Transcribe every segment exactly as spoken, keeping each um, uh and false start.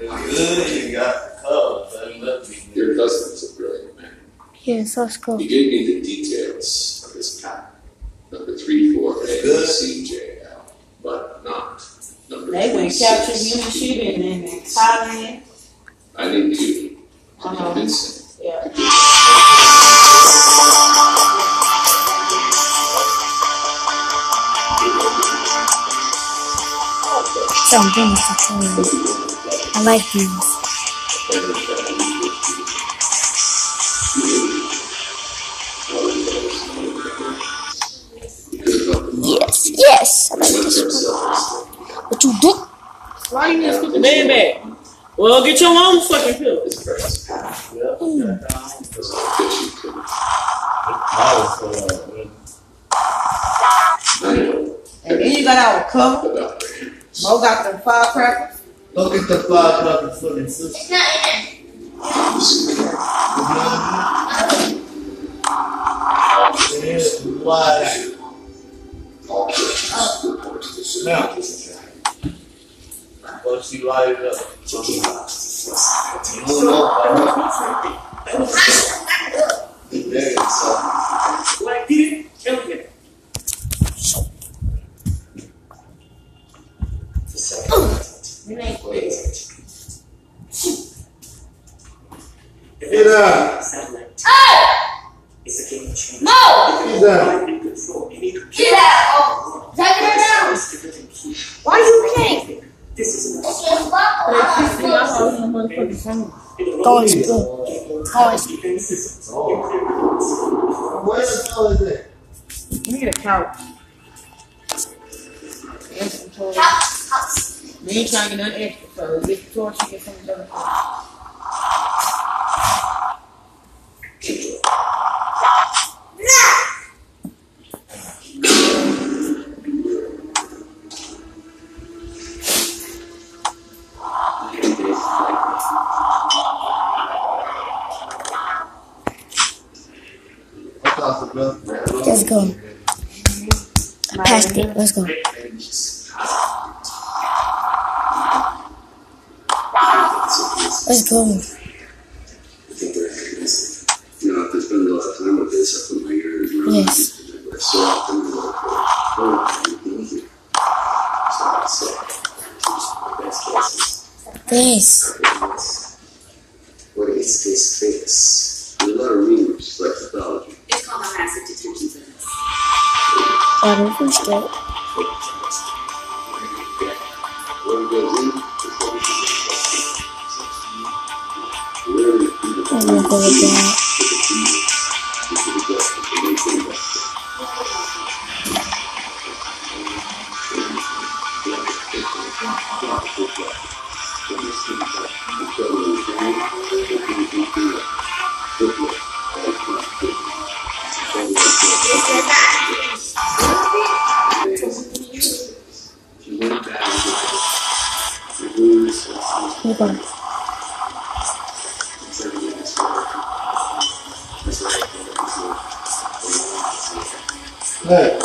good. You got the color. Your cousin is a brilliant man. Yes, let's go. He gave me the details of his path. Number three, four, A, C, J, L, but not number They three, went capture six. human shit in in Thailand. I need you to Uh-huh. convince him. Yeah. Some things to tell you. I like these. Yes, yes. I like this one. What you do? Why you just put the bed back? Well, get your own fucking pill. His friend's path. Mm. Does not fit you to And then you got our cover. the doctor here. Mo got the firecrackers. Go get the firecracker for the sister. It's not in Yeah, why? Now, but she lighted up. You don't know. There it's Like, get it? Kill it. Get up. It's a game changer. No! Get up. Get out! Take her down! Why you can't? This is an It's your fault. Toys, bro. Toys. Where the hell is it? You need a couch. And some toys. We ain't trying to get nothing extra, so get the torch and get some other stuff. Let's go. I passed it. Let's go. Let's go. I think they're happiness. You know, after spending a lot of time with this, I put my ears around Yes. it. So often, I'm like, oh, you're here. So I say, choose my best cases. This. What is this face? There's a lot of rumors, like pathology. It's called a massive detention center. I don't think so. What goes in is what we can Really, I'm gonna go with that. Hold on. Hey,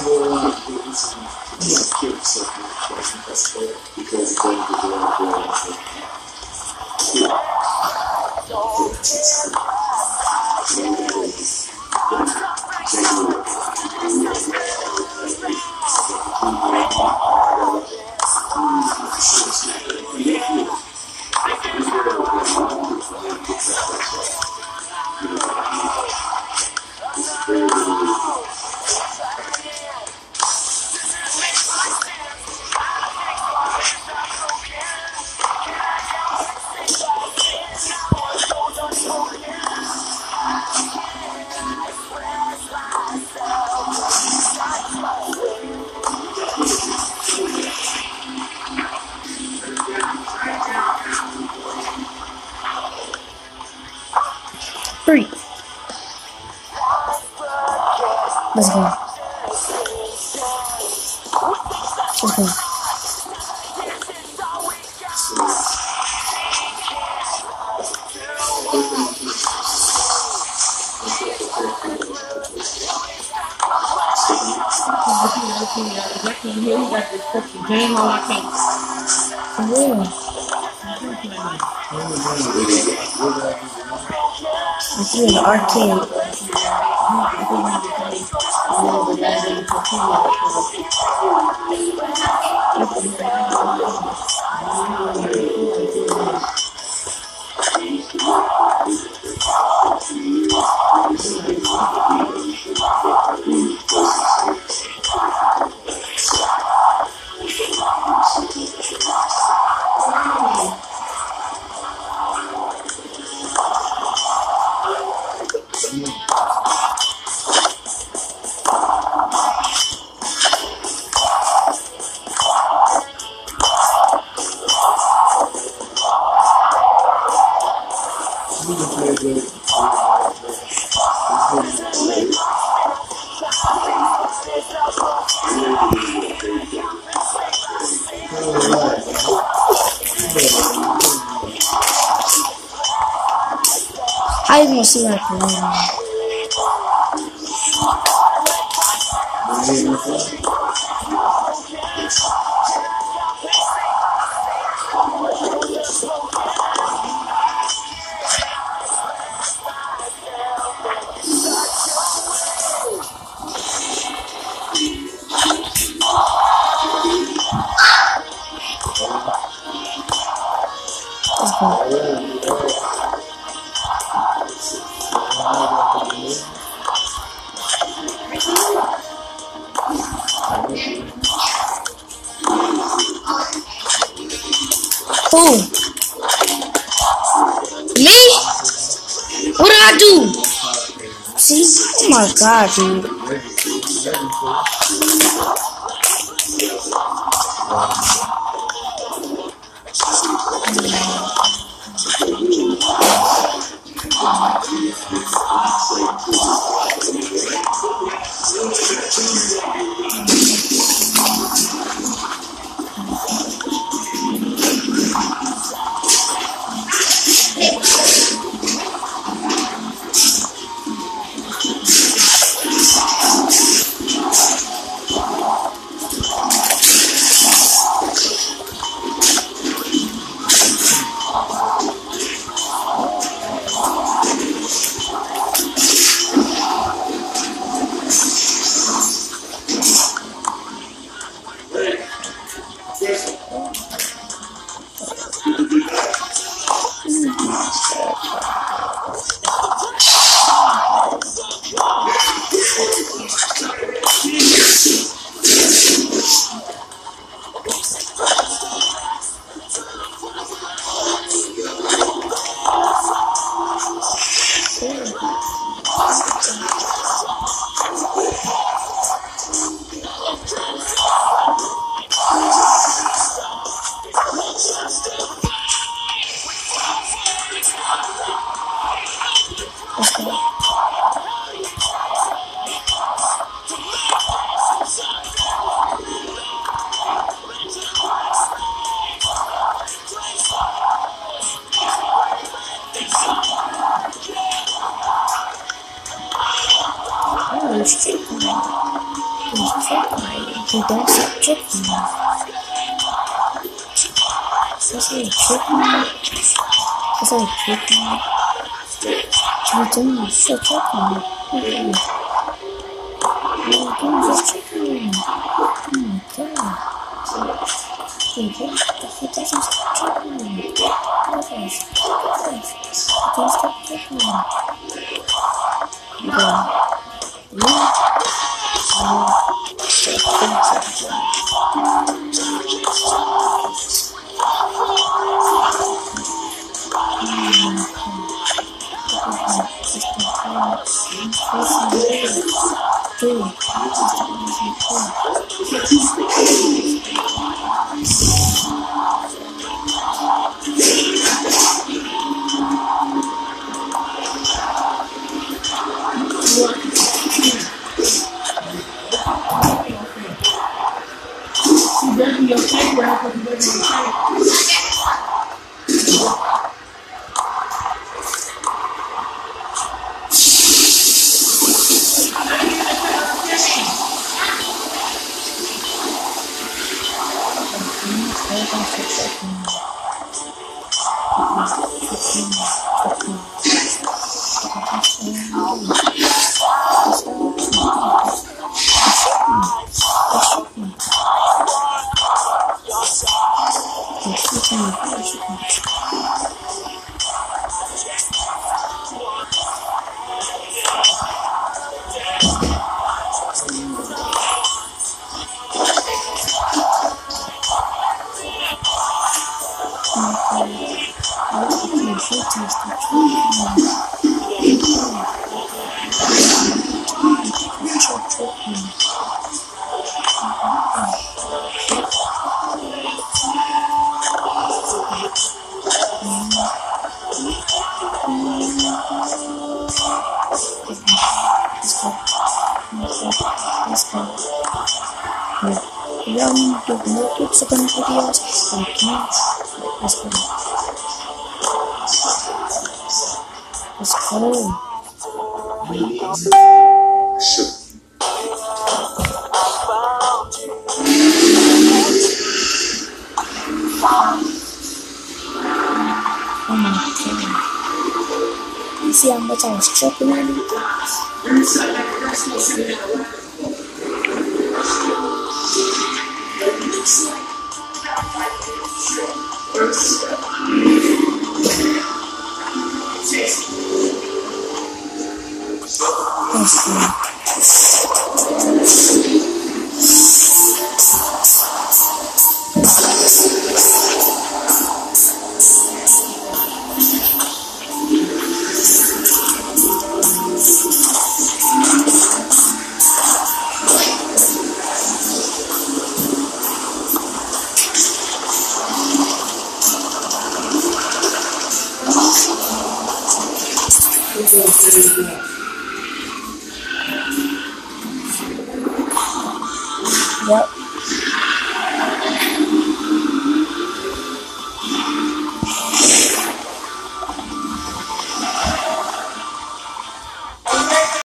Three. Let's go. Let's go. Exactly here, you got this fucking game on my face. For real. It's in the arcade. How you gonna see my phone? Who? Me? What did I do? See? Oh my god, dude. He's tripping. He's tripping. He don't stop tripping. That's how he's tripping. That's how he's tripping. He's doing this shit tripping. Mm-hmm. Oh, just tripping. Oh my god. He doesn't stop tripping. Look at this. Look at this. He don't stop tripping. Yeah. Yeah. Uh, so Your paper, I put it in your Yang untuk second videos okay, let's go let's go Should oh my god isi yang baca stroke ini Yep.